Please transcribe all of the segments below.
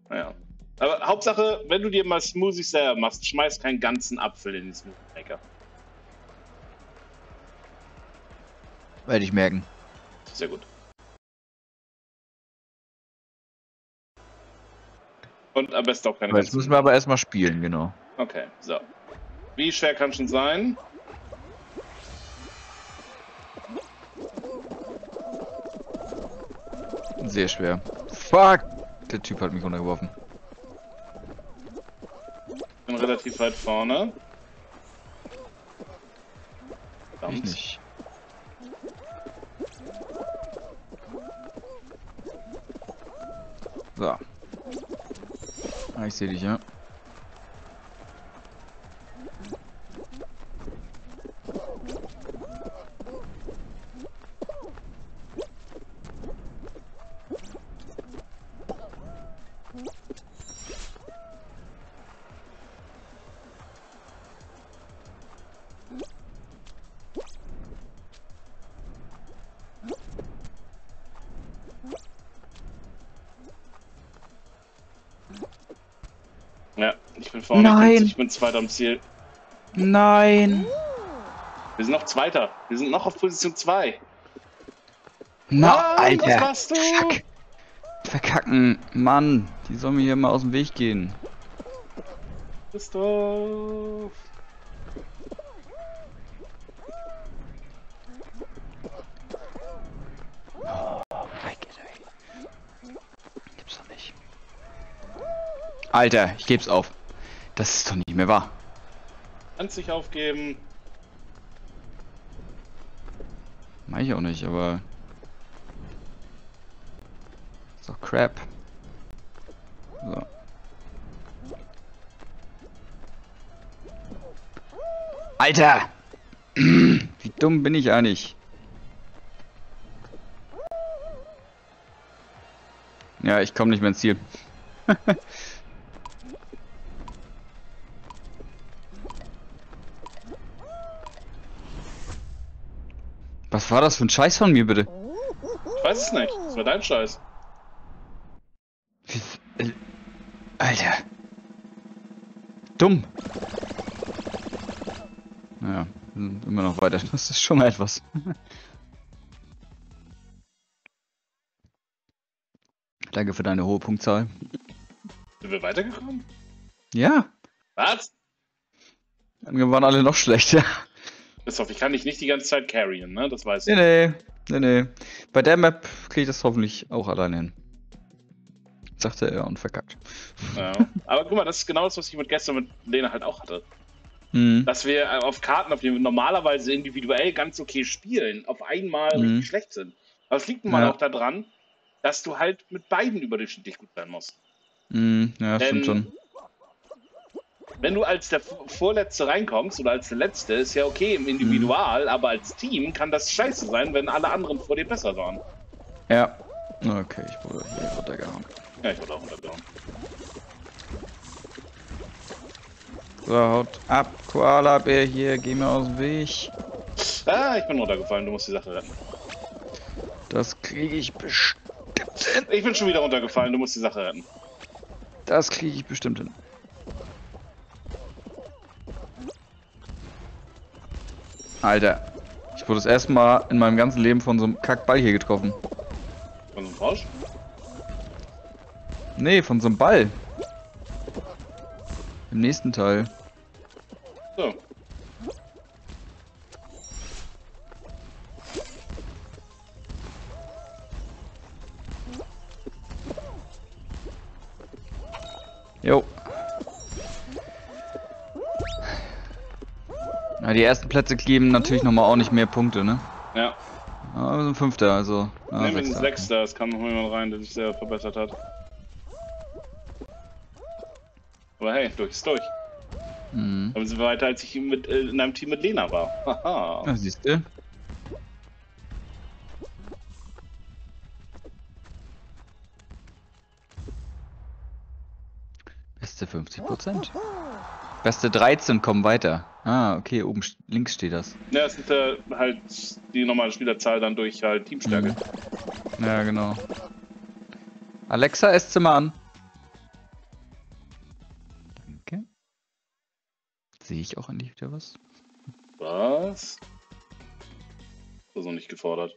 Naja. Aber Hauptsache, wenn du dir mal Smoothies selber machst, schmeiß keinen ganzen Apfel in den Smoothie Maker. Werde ich merken. Sehr gut. Und am besten auch keine Aber jetzt müssen wir aber erstmal spielen, genau. Okay, so. Wie schwer kann schon sein? Sehr schwer. Fuck! Der Typ hat mich runtergeworfen. Bin relativ weit vorne. Ich Verdammt. nicht. So. Ah, ich sehe dich, ja. Ja, ich bin vorne. Nein. Ich bin Zweiter am Ziel. Nein! Wir sind noch Zweiter. Wir sind noch auf Position 2. Na, Nein, was Alter! machst du? Fuck! Verkacken! Mann! Die sollen mir hier mal aus dem Weg gehen. Christoph. Gibt's doch nicht. Alter, ich geb's auf. Das ist doch nicht mehr wahr. Kannst dich aufgeben. Mach ich auch nicht, aber... Ist doch Crap. So. Alter! Wie dumm bin ich eigentlich? Ja, ich komme nicht mehr ins Ziel. Was war das für ein Scheiß von mir, bitte? Ich weiß es nicht. Das war dein Scheiß. Alter. Dumm. Naja, wir sind immer noch weiter. Das ist schon mal etwas. Danke für deine hohe Punktzahl. Sind wir weitergekommen? Ja. Was? Wir waren alle noch schlechter. Christoph, ich kann dich nicht die ganze Zeit carryen, ne? Das weißt du. Nee. Bei der Map kriege ich das hoffentlich auch alleine hin. Sagte er und verkackt. Ja. Aber guck mal, das ist genau das, was ich gestern mit Lena halt auch hatte. Mhm. Dass wir auf Karten, auf denen wir normalerweise individuell ganz okay spielen, auf einmal richtig schlecht sind. Aber es liegt nun mal auch daran, dass du halt mit beiden überdurchschnittlich gut sein musst. Ja, stimmt schon. Wenn du als der Vorletzte reinkommst oder als der Letzte, ist ja okay im Individual, aber als Team kann das scheiße sein, wenn alle anderen vor dir besser waren. Ja. Okay, ich wurde hier runtergehauen. Ja, ich wurde auch runtergehauen. So, haut ab, Koala-Bär hier, geh mir aus dem Weg. Ah, ich bin runtergefallen, du musst die Sache retten. Das kriege ich bestimmt hin. Ich bin schon wieder runtergefallen, du musst die Sache retten. Das kriege ich bestimmt hin. Alter, ich wurde das erste Mal in meinem ganzen Leben von so einem Kackball hier getroffen. Von so einem Frosch? Nee, von so einem Ball. Im nächsten Teil. So. Jo. Ja, die ersten Plätze geben natürlich nochmal auch nicht mehr Punkte, ne? Ja. Aber wir sind Fünfter, also. Ja, Ne, wir sind Sechster. Sechster, es kam noch jemand rein, der sich sehr verbessert hat. Aber hey, durch ist durch. Dann sind wir weiter, als ich in einem Team mit Lena war. Haha. Ja, siehst du? Beste 50%. Beste 13 kommen weiter. Ah, okay, oben links steht das. Ja, es ist halt die normale Spielerzahl dann durch halt Teamstärke. Ja, genau. Alexa, Esszimmer an. Sehe ich auch eigentlich wieder was? Was? Das ist noch nicht gefordert.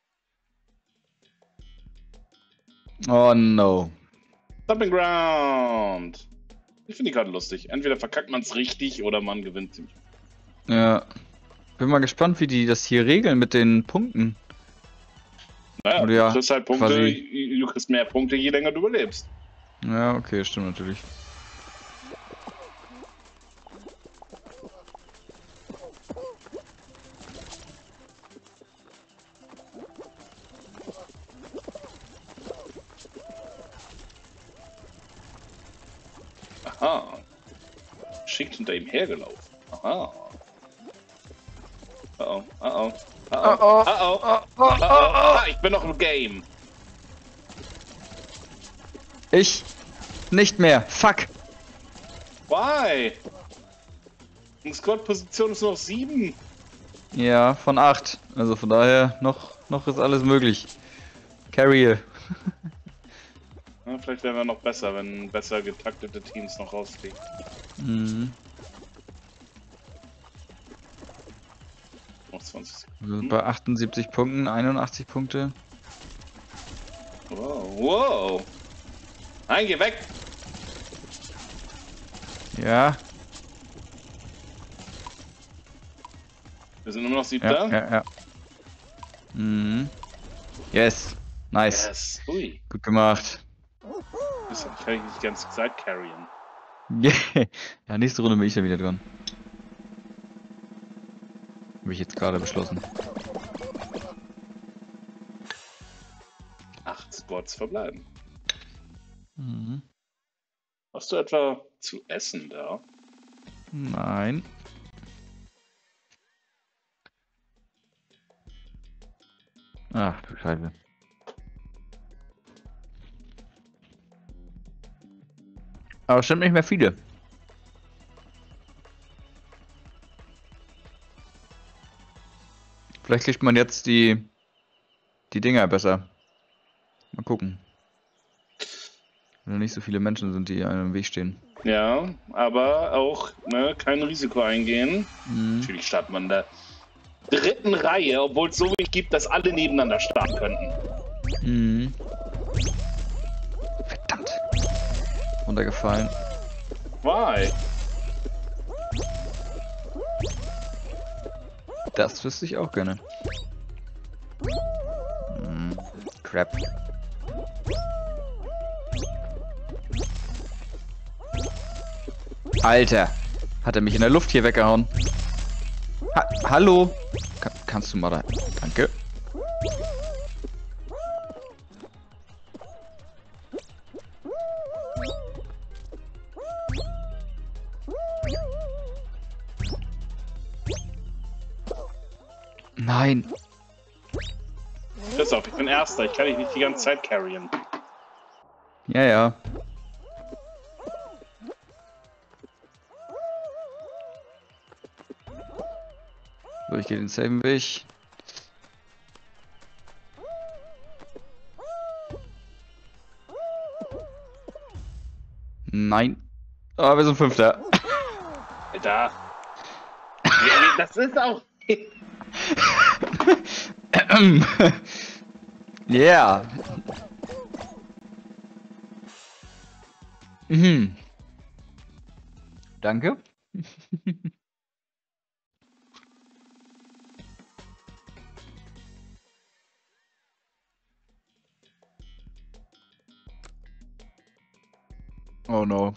Oh no. Stomping Ground. Ich finde die Karte lustig. Entweder verkackt man es richtig oder man gewinnt ziemlich. Ja. Bin mal gespannt, wie die das hier regeln mit den Punkten. Naja, Oder ja, du kriegst halt Punkte, du kriegst mehr Punkte, je länger du überlebst. Ja, okay, stimmt natürlich. Aha. Schickt hinter ihm hergelaufen. Aha. Oh, oh, oh. Oh, oh, oh, oh, oh, oh, ah, ich bin noch im Game. Ich nicht mehr. Fuck. Why? Die Squad-Position ist noch 7. Ja, von 8. Also von daher noch ist alles möglich. Carry. Ja, vielleicht wären wir noch besser, wenn besser getaktete Teams noch rausfliegen. Mhm. Noch 20 Sekunden. Wir sind bei 78 Punkten, 81 Punkte. Wow, wow. Nein, geh weg! Ja. Wir sind nur noch 7. Ja. Mhm. Yes. Nice. Yes. Ui. Gut gemacht. Das kann ich nicht die ganze Zeit carryen. Ja, nächste Runde bin ich dann wieder dran. Habe ich jetzt gerade beschlossen. 8 Squads verbleiben. Mhm. Hast du etwa zu essen da? Nein. Ach du Scheiße. Aber es stimmt nicht mehr viele. Vielleicht kriegt man jetzt die Dinger besser. Mal gucken. Wenn nicht so viele Menschen sind, die einem im Weg stehen. Ja, aber auch kein Risiko eingehen. Mhm. Natürlich startet man in der 3. Reihe, obwohl es so wenig gibt, dass alle nebeneinander starten könnten. Mhm. Verdammt. Runtergefallen. Why? Das wüsste ich auch gerne. Crap. Alter, hat er mich in der Luft hier weggehauen? Hallo? Kannst du mal da... Danke. Nein. Pass auf, ich bin Erster. Ich kann dich nicht die ganze Zeit carryen. Ja. So, ich gehe den selben Weg. Nein. Aber wir sind Fünfter. Alter. Das ist auch... Yeah. Mhm. Danke. Oh no.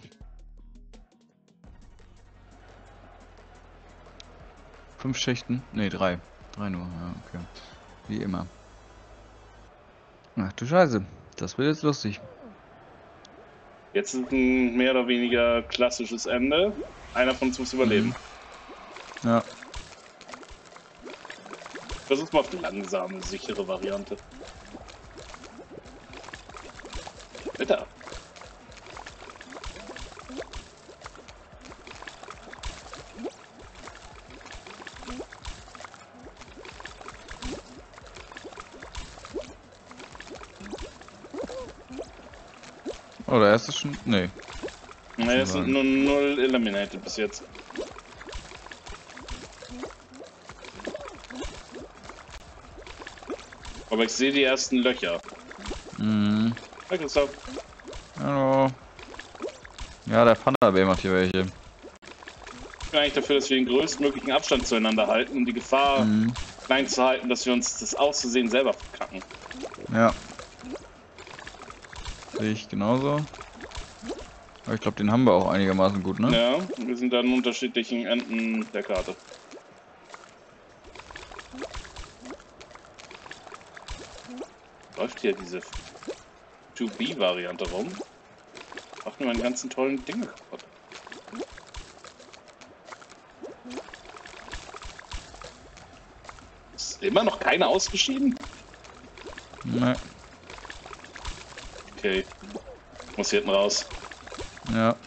5 Schichten? Ne, 3. 3 nur, ja, okay. Wie immer. Ach du Scheiße. Das wird jetzt lustig. Jetzt ist ein mehr oder weniger klassisches Ende. Einer von uns muss überleben. Ja. Versuch mal auf die langsame, sichere Variante. Bitte. Oh, der erste schon. Nee. Ne, es sind nur 0 eliminated bis jetzt. Aber ich sehe die ersten Löcher. Mhm. Hi Christoph. Hallo. Ja, der Panda-Bär macht hier welche. Ich bin eigentlich dafür, dass wir den größtmöglichen Abstand zueinander halten, um die Gefahr klein zu halten, dass wir uns das auszusehen selber verkacken. Ja. Sehe ich genauso. Aber ich glaube, den haben wir auch einigermaßen gut, ne? Ja, wir sind an unterschiedlichen Enden der Karte. Läuft hier diese 2B-Variante rum? Macht mir meine ganzen tollen Dinge kaputt. Ist immer noch keiner ausgeschieden? Ne. Okay. Muss hier hinten raus. Ja.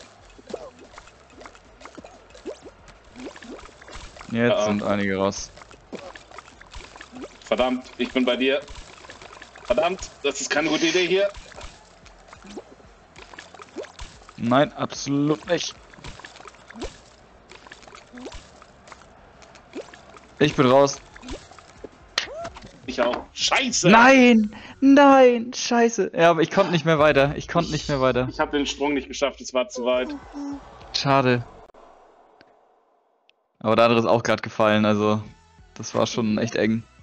Jetzt sind einige raus. Verdammt, ich bin bei dir. Verdammt, das ist keine gute Idee hier. Nein, absolut nicht. Ich bin raus. Ich auch. Scheiße! Nein! Nein! Scheiße. Ja, aber ich konnte nicht mehr weiter. Ich konnte nicht mehr weiter. Ich habe den Sprung nicht geschafft, es war zu weit. Schade. Aber der andere ist auch gerade gefallen, also das war schon echt eng.